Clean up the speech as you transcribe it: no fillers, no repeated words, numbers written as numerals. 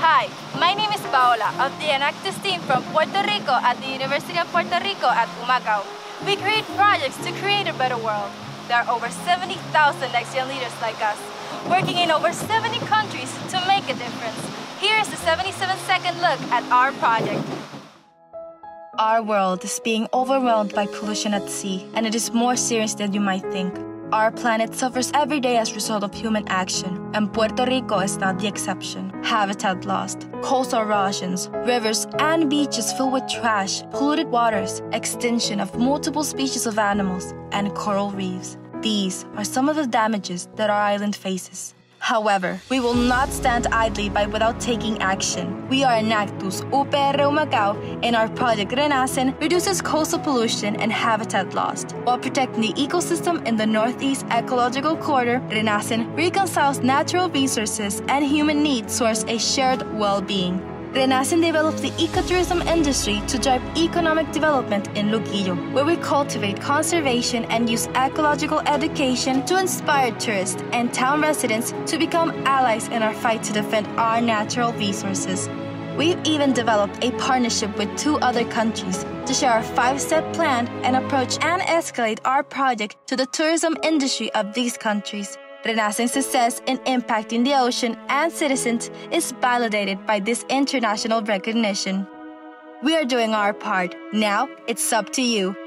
Hi, my name is Paola of the Enactus team from Puerto Rico at the University of Puerto Rico at Humacao. We create projects to create a better world. There are over 70,000 next-gen leaders like us, working in over 70 countries to make a difference. Here is a 77-second look at our project. Our world is being overwhelmed by pollution at sea, and it is more serious than you might think. Our planet suffers every day as a result of human action, and Puerto Rico is not the exception. Habitat lost, coastal erosions, rivers and beaches filled with trash, polluted waters, extinction of multiple species of animals, and coral reefs. These are some of the damages that our island faces. However, we will not stand idly by without taking action. We are Enactus UPR Humacao, and our project Renacen reduces coastal pollution and habitat loss. While protecting the ecosystem in the Northeast Ecological Corridor, Renacen reconciles natural resources and human needs towards a shared well-being. Renacen develops the ecotourism industry to drive economic development in Luquillo, where we cultivate conservation and use ecological education to inspire tourists and town residents to become allies in our fight to defend our natural resources. We've even developed a partnership with 2 other countries to share our 5-step plan and approach and escalate our project to the tourism industry of these countries. Renacen's success in impacting the ocean and citizens is validated by this international recognition. We are doing our part. Now, it's up to you.